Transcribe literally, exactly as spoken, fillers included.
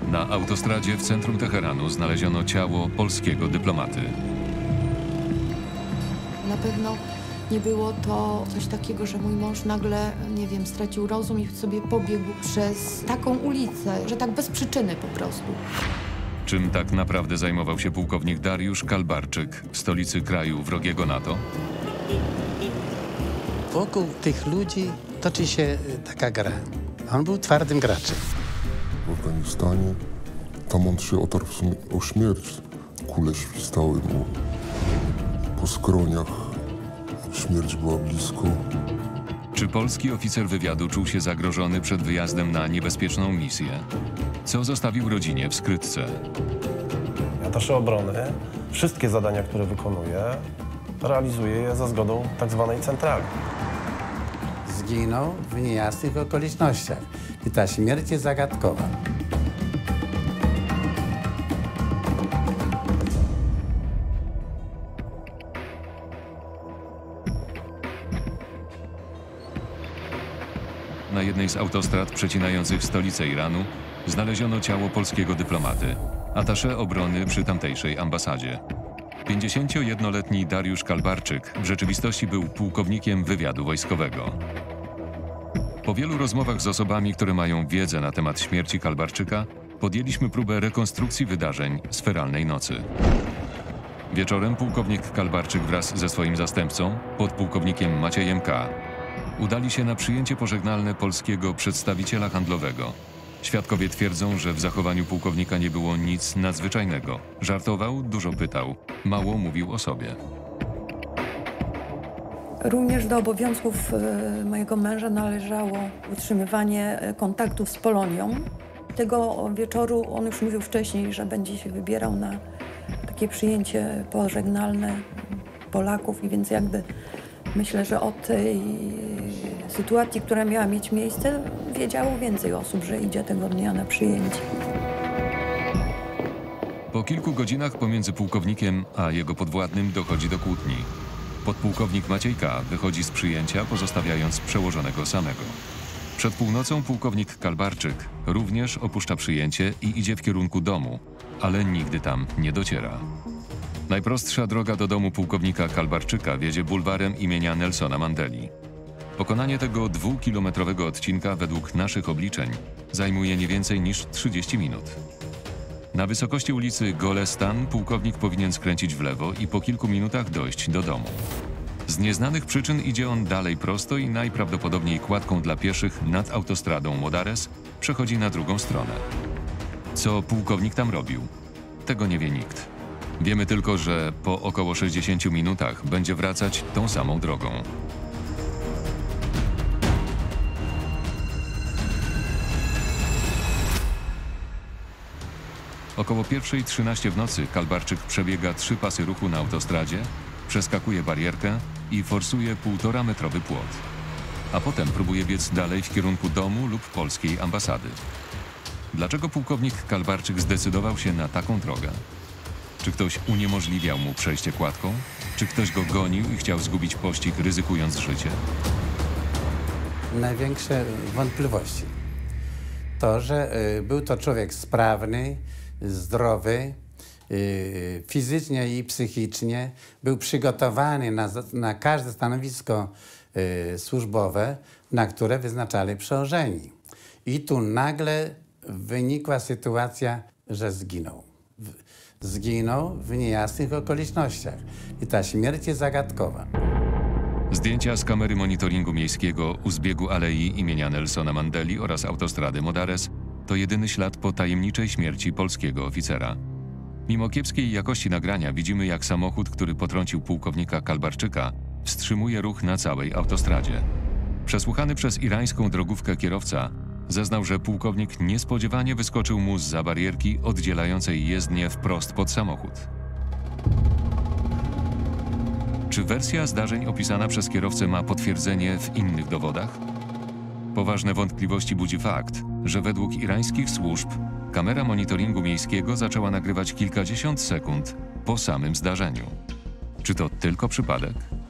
Na autostradzie w centrum Teheranu znaleziono ciało polskiego dyplomaty. Na pewno nie było to coś takiego, że mój mąż nagle, nie wiem, stracił rozum i sobie pobiegł przez taką ulicę, że tak bez przyczyny po prostu. Czym tak naprawdę zajmował się pułkownik Dariusz Kalbarczyk w stolicy kraju wrogiego NATO? Wokół tych ludzi toczy się taka gra. On był twardym graczem. W Afganistanie, tam on się otarł o śmierć. Kule świstały mu po skroniach. Śmierć była blisko. Czy polski oficer wywiadu czuł się zagrożony przed wyjazdem na niebezpieczną misję? Co zostawił rodzinie w skrytce? Atasze obrony wszystkie zadania, które wykonuje, realizuje je za zgodą tak zwanej centrali. Zginął w niejasnych okolicznościach i ta śmierć jest zagadkowa. Na jednej z autostrad przecinających stolicę Iranu znaleziono ciało polskiego dyplomaty, atasze obrony przy tamtejszej ambasadzie. pięćdziesięciojednoletni Dariusz Kalbarczyk w rzeczywistości był pułkownikiem wywiadu wojskowego. Po wielu rozmowach z osobami, które mają wiedzę na temat śmierci Kalbarczyka, podjęliśmy próbę rekonstrukcji wydarzeń z feralnej nocy. Wieczorem pułkownik Kalbarczyk wraz ze swoim zastępcą, podpułkownikiem Maciejem K., udali się na przyjęcie pożegnalne polskiego przedstawiciela handlowego. Świadkowie twierdzą, że w zachowaniu pułkownika nie było nic nadzwyczajnego. Żartował, dużo pytał, mało mówił o sobie. Również do obowiązków mojego męża należało utrzymywanie kontaktów z Polonią. Tego wieczoru on już mówił wcześniej, że będzie się wybierał na takie przyjęcie pożegnalne Polaków i więc jakby myślę, że o tej sytuacji, która miała mieć miejsce, wiedziało więcej osób, że idzie tego dnia na przyjęcie. Po kilku godzinach pomiędzy pułkownikiem a jego podwładnym dochodzi do kłótni. Podpułkownik Maciej K. wychodzi z przyjęcia, pozostawiając przełożonego samego. Przed północą pułkownik Kalbarczyk również opuszcza przyjęcie i idzie w kierunku domu, ale nigdy tam nie dociera. Najprostsza droga do domu pułkownika Kalbarczyka wiedzie bulwarem imienia Nelsona Mandeli. Pokonanie tego dwukilometrowego odcinka według naszych obliczeń zajmuje nie więcej niż trzydzieści minut. Na wysokości ulicy Golestan pułkownik powinien skręcić w lewo i po kilku minutach dojść do domu. Z nieznanych przyczyn idzie on dalej prosto i najprawdopodobniej kładką dla pieszych nad autostradą Modares przechodzi na drugą stronę. Co pułkownik tam robił? Tego nie wie nikt. Wiemy tylko, że po około sześćdziesięciu minutach będzie wracać tą samą drogą. Około pierwszej trzynaście w nocy Kalbarczyk przebiega trzy pasy ruchu na autostradzie, przeskakuje barierkę i forsuje półtora metrowy płot. A potem próbuje biec dalej w kierunku domu lub polskiej ambasady. Dlaczego pułkownik Kalbarczyk zdecydował się na taką drogę? Czy ktoś uniemożliwiał mu przejście kładką? Czy ktoś go gonił i chciał zgubić pościg, ryzykując życie? Największe wątpliwości. To, że y, był to człowiek sprawny, zdrowy, y, fizycznie i psychicznie, był przygotowany na, na każde stanowisko y, służbowe, na które wyznaczali przełożeni. I tu nagle wynikła sytuacja, że zginął. Zginął w niejasnych okolicznościach i ta śmierć jest zagadkowa. Zdjęcia z kamery monitoringu miejskiego u zbiegu alei imienia Nelsona Mandeli oraz autostrady Modares to jedyny ślad po tajemniczej śmierci polskiego oficera. Mimo kiepskiej jakości nagrania widzimy, jak samochód, który potrącił pułkownika Kalbarczyka, wstrzymuje ruch na całej autostradzie. Przesłuchany przez irańską drogówkę kierowca zeznał, że pułkownik niespodziewanie wyskoczył mu zza barierki oddzielającej jezdnię wprost pod samochód. Czy wersja zdarzeń opisana przez kierowcę ma potwierdzenie w innych dowodach? Poważne wątpliwości budzi fakt, że według irańskich służb kamera monitoringu miejskiego zaczęła nagrywać kilkadziesiąt sekund po samym zdarzeniu. Czy to tylko przypadek?